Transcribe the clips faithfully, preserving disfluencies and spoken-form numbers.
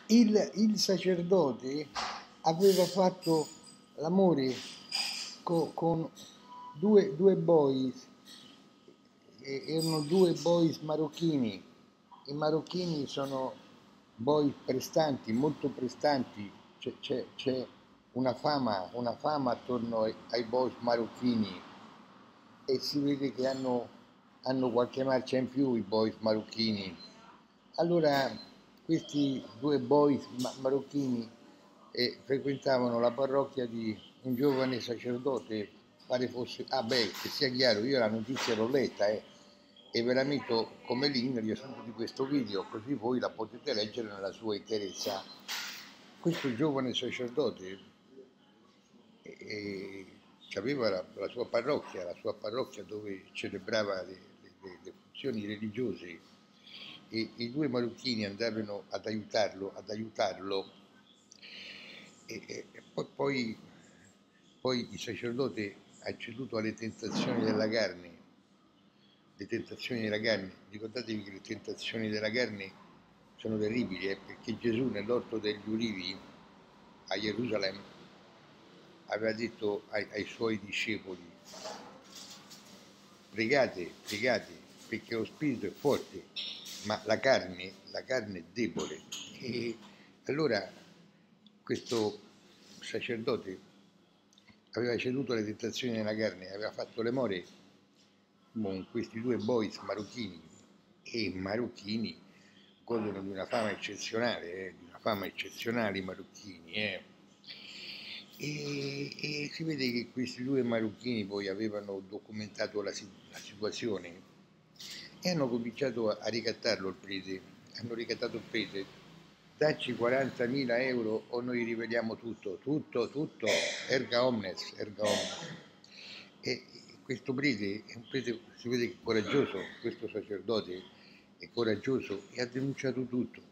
il, il sacerdote aveva fatto l'amore co- con due, due boys, e- erano due boys marocchini. I marocchini sono boys prestanti, molto prestanti, c'è, c'è- c'è una fama, una fama attorno ai, ai boys marocchini, e si vede che hanno, hanno qualche marcia in più i boys marocchini. Allora questi due boys ma- marocchini eh, frequentavano la parrocchia di un giovane sacerdote, pare fosse, ah beh, che sia chiaro, io la notizia l'ho letta eh, e ve la metto come link nel riassunto di questo video, così voi la potete leggere nella sua interezza. Questo giovane sacerdote eh, aveva la, la sua parrocchia, la sua parrocchia dove celebrava le, le, le funzioni religiose, e i due marocchini andavano ad aiutarlo, ad aiutarlo e, e poi, poi, poi il sacerdote ha ceduto alle tentazioni della carne. Le tentazioni della carne, ricordatevi che le tentazioni della carne sono terribili, eh, perché Gesù nell'orto degli ulivi a Gerusalemme aveva detto ai, ai suoi discepoli: pregate, pregate, perché lo spirito è forte, ma la carne, la carne è debole. E allora questo sacerdote aveva ceduto alle tentazioni della carne, aveva fatto le more con questi due boys marocchini, e i marocchini godono di una fama eccezionale, eh, di una fama eccezionale i marocchini. Eh. E, e si vede che questi due marocchini poi avevano documentato la, la situazione e hanno cominciato a, a ricattarlo il prete, hanno ricattato il prete: dacci quarantamila euro o noi riveliamo tutto, tutto, tutto, erga omnes, erga omnes. E questo prete è un prete, si vede che è coraggioso, questo sacerdote è coraggioso e ha denunciato tutto.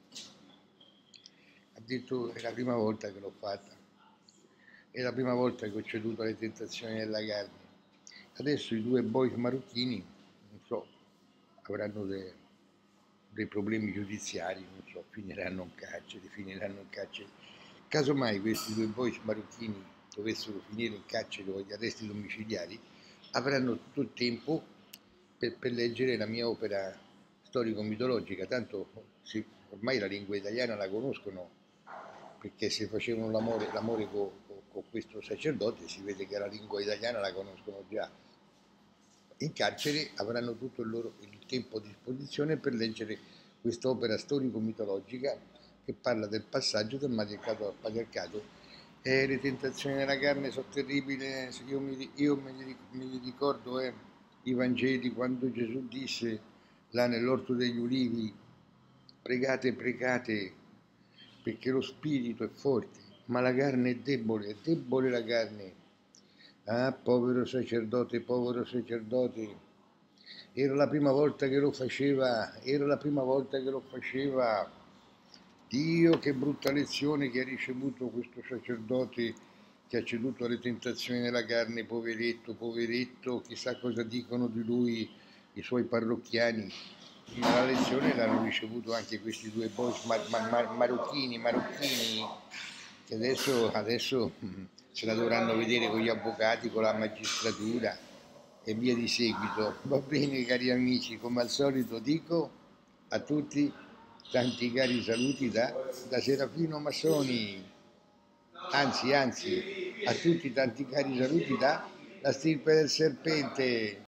Ha detto: è la prima volta che l'ho fatta, è la prima volta che ho ceduto alle tentazioni della carne. Adesso i due boys marocchini, non so, avranno dei, dei problemi giudiziari, non so, finiranno in carcere, finiranno in carcere. Casomai questi due boys marocchini dovessero finire in carcere con gli arresti domiciliari, avranno tutto il tempo per, per leggere la mia opera storico-mitologica, tanto sì, ormai la lingua italiana la conoscono, perché se facevano l'amore, l'amore con, con, con questo sacerdote si vede che la lingua italiana la conoscono già. In carcere avranno tutto il loro il tempo a disposizione per leggere quest'opera storico-mitologica che parla del passaggio del matriarcato al patriarcato. E le tentazioni della carne sono terribili. Io, mi, io me, li, me li ricordo eh, i Vangeli, quando Gesù disse là nell'orto degli ulivi: pregate, pregate, perché lo spirito è forte, ma la carne è debole, è debole la carne. Ah, povero sacerdote, povero sacerdote, era la prima volta che lo faceva, era la prima volta che lo faceva. Dio, che brutta lezione che ha ricevuto questo sacerdote che ha ceduto alle tentazioni della carne, poveretto, poveretto, chissà cosa dicono di lui i suoi parrocchiani. Ma la lezione l'hanno ricevuto anche questi due boss mar- mar- mar- marocchini, marocchini, che adesso, adesso se la dovranno vedere con gli avvocati, con la magistratura e via di seguito. Va bene, cari amici, come al solito dico a tutti tanti cari saluti da, da Serafino Massoni, anzi, anzi, a tutti tanti cari saluti da La Stirpe del Serpente.